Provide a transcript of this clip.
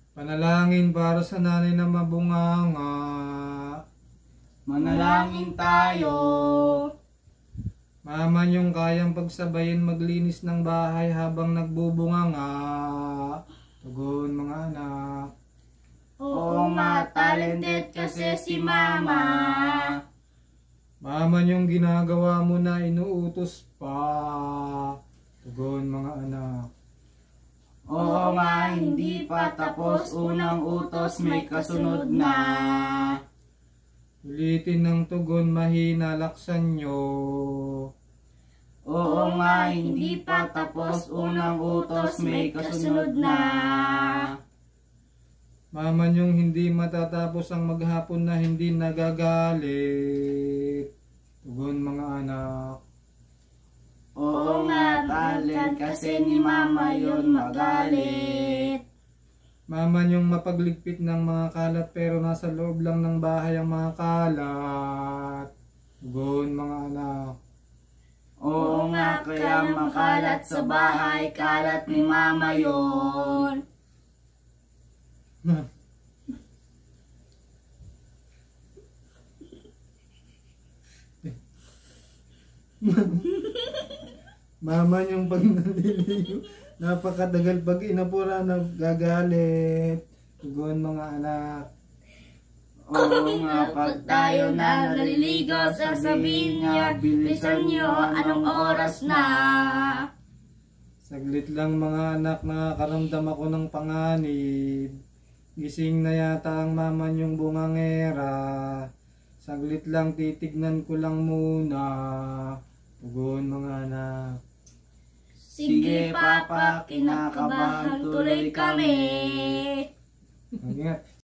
Panalangin para sa nanay na mabunganga. Manalangin tayo. Mama niyong kayang pagsabayin maglinis ng bahay habang nagbubunganga. Tugon mga anak. Oo nga, talented kasi si Mama. Mama niyong ginagawa mo na inuutos pa. Tugon mga anak. Oo nga, hindi pa tapos, unang utos may kasunod na. Ulitin ng tugon, mahina, laksan nyo. Oo nga, hindi pa tapos, unang utos may kasunod na. Mama niyong hindi matatapos ang maghapon na hindi nagagalit. Tugon mga anak. Oo nga, talent kasi ni Mama yun magalit. Mama niyong mapagligpit ng mga kalat pero nasa loob lang ng bahay ang mga kalat. Tugon mga anak. Oo nga, kaya makalat sa bahay, kalat ni Mama yun. Mama niyong pag naliligo, napakatagal pag inapura nagagalit. Tugon mga anak. Oo nga, pag tayo na naliligo, sasabihin niya, bilisan niyo, anong oras na? Saglit lang mga anak, nakakaramdam ako ng panganib. Gising na yata ang mama niyong bungangera. Saglit lang, titignan ko lang muna. Tugon mga anak. Sige Papa, kinakabahan tuloy kami. Ingat.